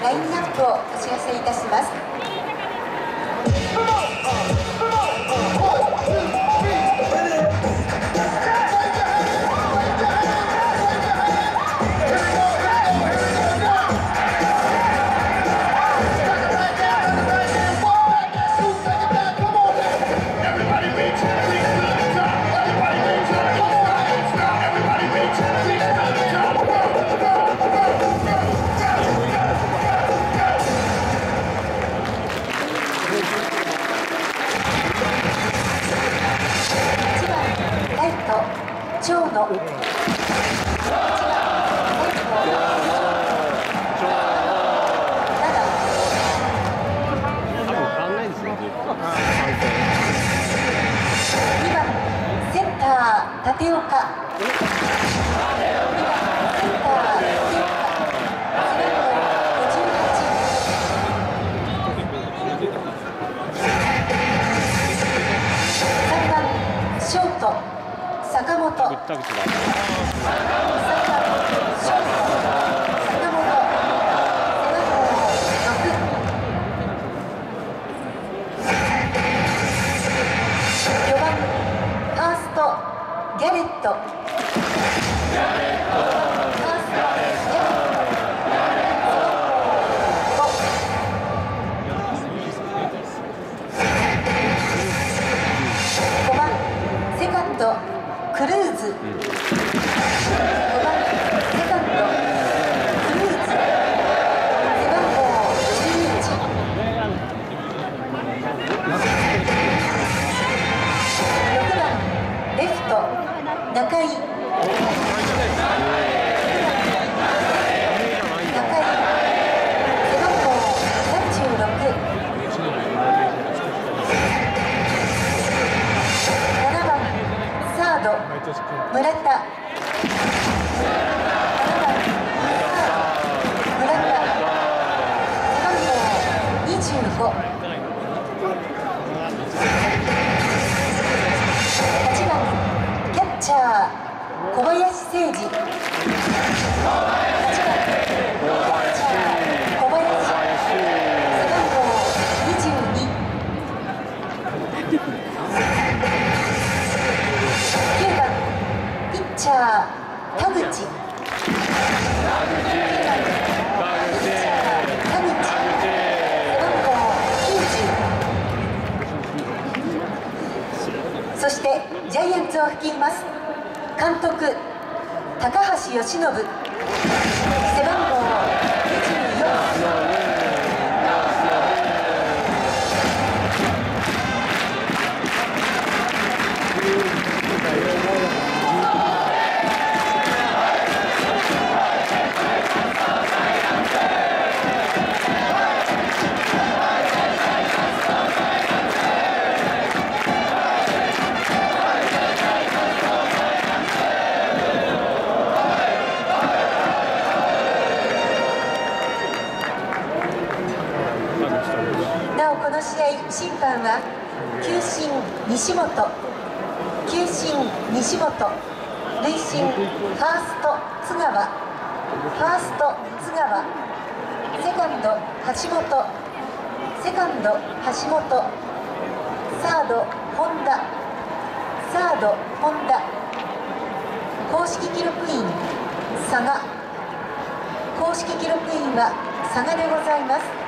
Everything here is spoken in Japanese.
ラインナップをお知らせいたします。長野、7番センター立岡、2番センター立岡、3番ショート坂本、3番ショート坂本、4番ファーストギャレット、5番セカンドクルーズ、5番セカンドクルーズ、背番号11、6番レフト中井、中井背番号36、7番サード村田、7番村田、背番号25、8番キャッチャー小林誠司、8番キャッチャー小林、背番号22、9番ピッチャー田口、田口、背番号90、そしてジャイアンツを率います監督高橋由伸、背番号24。なおこの試合審判は球審西本、球審西本、塁審ファースト津川、ファースト津川、セカンド橋本、セカンド橋本、サード本田、サード本田、公式記録員佐賀、公式記録員は佐賀でございます。